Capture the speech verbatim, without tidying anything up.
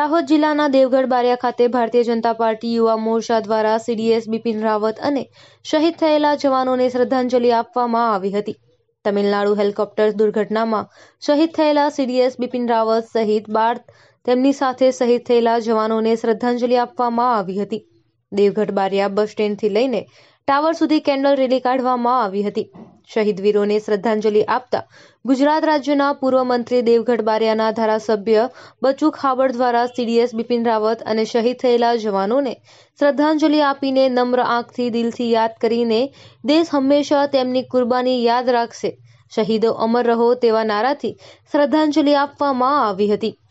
દાહોદ જિલ્લાના દેવગઢ બારિયા ખાતે ભારતીય જનતા પાર્ટી યુવા મોરચા દ્વારા સીડીએસ બિપિન રાવત અને શહીદ થયેલા જવાનોને શ્રદ્ધાંજલિ આપવામાં આવી હતી। તમિલનાડુ હેલિકોપ્ટર દુર્ઘટનામાં શહીદ થયેલા સીડીએસ બિપિન રાવત સહિત બાર તેમની સાથે શહીદ થયેલા જવાનોને શ્રદ્ધાંજલિ આપવામાં આવી હતી। દેવગઢ બારિયા બસ સ્ટેન્ડથી લઈને ટાવર સુધી કેન્ડલ રેલી કાઢવામાં આવી હતી। શહીદ વીરોને શ્રદ્ધાંજલિ આપતા ગુજરાત રાજ્યના પૂર્વ મંત્રી દેવગઢ બારિયાના ધારાસભ્ય બચુ ખાબડ દ્વારા સીડીએસ બિપિન રાવત અને શહીદ થયેલા જવાનોને શ્રદ્ધાંજલિ આપીને નમ્ર આંખથી દિલથી યાદ કરીને દેશ હંમેશા તેમની કુરબાની યાદ રાખશે, શહીદો અમર રહો તેવા નારાથી શ્રદ્ધાંજલિ આપવામાં આવી હતી।